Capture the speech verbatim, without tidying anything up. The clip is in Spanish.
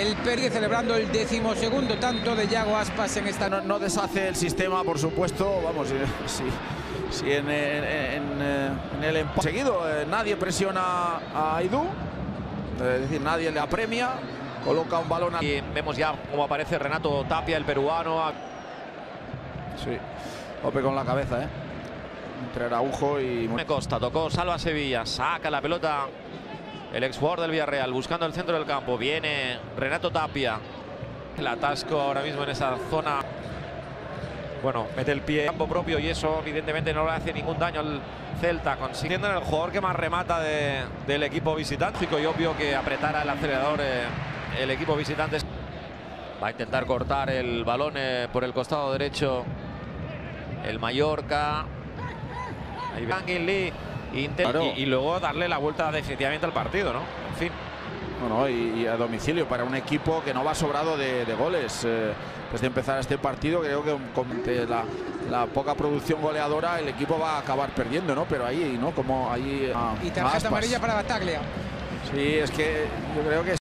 El Pergue celebrando el decimosegundo tanto de Yago Aspas en esta... No, no deshace el sistema, por supuesto. Vamos, eh, sí, sí en, en, en, en el empate seguido eh, nadie presiona a Aidú, es decir, nadie le apremia, coloca un balón a... Y vemos ya cómo aparece Renato Tapia, el peruano. Sí, golpe con la cabeza, ¿eh? Entre Araujo y... Me Costa, tocó, salva Sevilla, saca la pelota el ex jugador del Villarreal, buscando el centro del campo. Viene Renato Tapia. El atasco ahora mismo en esa zona. Bueno, mete el pie en campo propio y eso evidentemente no le hace ningún daño al Celta, consiguiendo el jugador que más remata de, del equipo visitante. Y obvio que apretara el acelerador eh, el equipo visitante. Va a intentar cortar el balón eh, por el costado derecho el Mallorca. Ahí Kangin Lee. Claro. Y, y luego darle la vuelta definitivamente al partido, ¿no? En fin. Bueno, y, y a domicilio para un equipo que no va sobrado de, de goles. Eh, desde empezar este partido, creo que con la, la poca producción goleadora el equipo va a acabar perdiendo, ¿no? Pero ahí, ¿no? Como ahí... Y tarjeta amarilla para Bataglia. Sí, es que yo creo que...